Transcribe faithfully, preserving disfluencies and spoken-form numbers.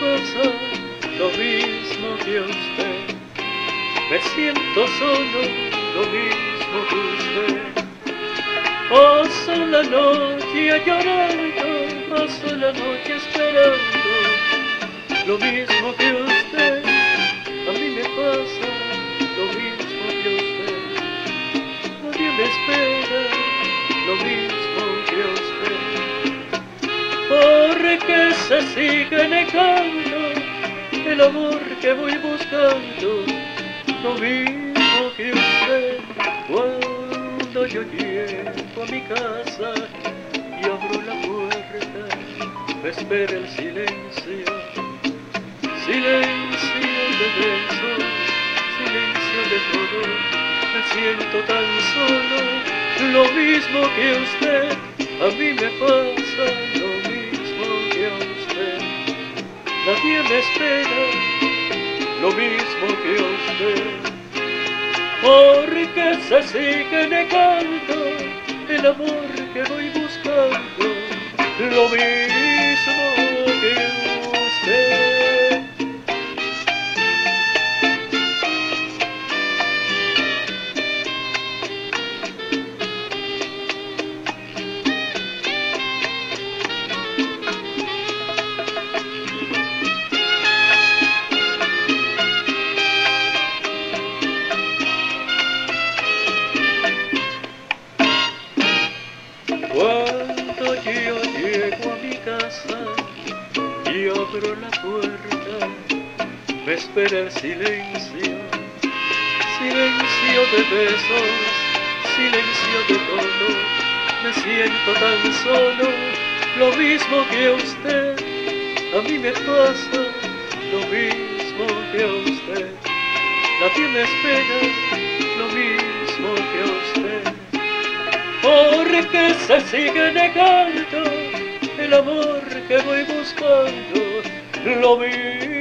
pasa lo mismo que a usted. Me siento solo, lo mismo que usted. Paso la noche llorando, paso la noche esperando, lo mismo que usted. A mí me pasa lo mismo que a usted. Nadie me espera, lo mismo que a usted. Porque se sigue negando el amor que voy buscando, lo mismo que usted. Cuando yo llego a mi casa y abro la puerta, me espera el silencio, silencio de besos, silencio de todo. Me siento tan solo, lo mismo que usted. A mí me pasa lo mismo que a usted. Nadie me espera, lo mismo que a usted. Porque se sigue negando el amor que voy buscando, lo mismo que usted. Cuando yo llego a mi casa y abro la puerta, me espera el silencio, silencio de besos, silencio de todo. Me siento tan solo, lo mismo que a usted. A mí me pasa lo mismo que a usted. Nadie me espera, lo mismo que a usted. Porque se sigue negando el amor que voy buscando, lo mismo